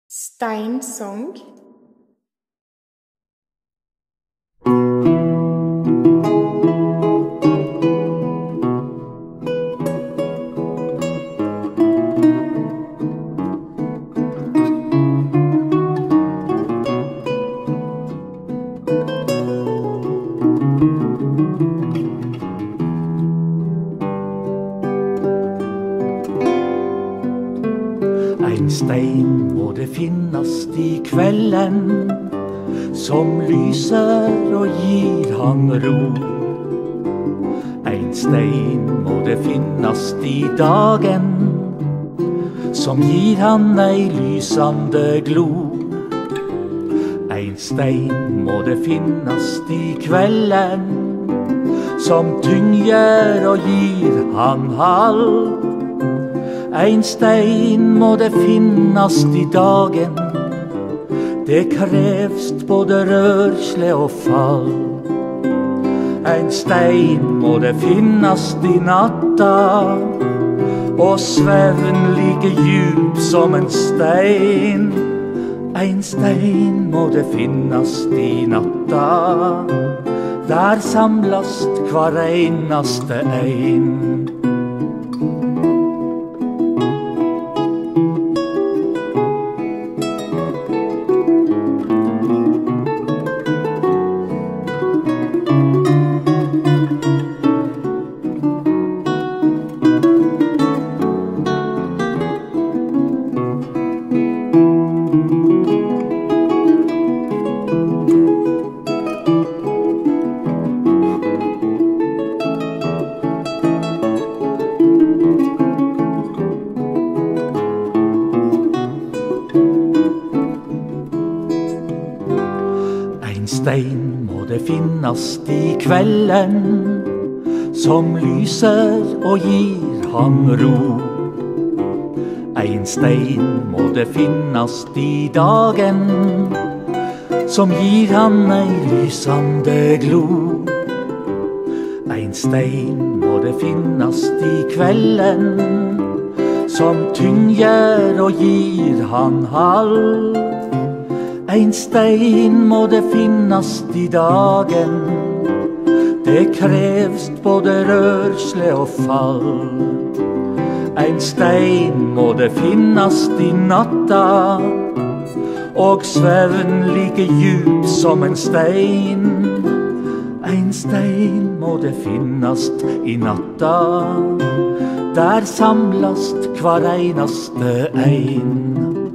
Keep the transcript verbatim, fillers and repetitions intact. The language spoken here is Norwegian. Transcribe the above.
Steinsong. En stein må det finnast i kvelden, som lyser og gir han ro. En stein må det finnast i dagen, som gir han ei lysande glo. En stein må det finnast i kvelden, som tynger og gir han hall. Ein stein må det finnast i dagen, det krevst både rørsle og fall. Ein stein må det finnast i natta, og svevn like djup som en stein. Ein stein må det finnast i natta, der samlast kvar einaste ein. En stein må det finnast i kvelden, som lyser og gir han ro. En stein må det finnast i dagen, som gir han ei lysande glo. En stein må det finnast i kvelden, som tynger og gir han hall. En stein må det finnast i dagen, det krevst både rørsle og fall. En stein må det finnast i natta, og svevn like djup som en stein. En stein må det finnast i natta, der samlast kvar einaste ein.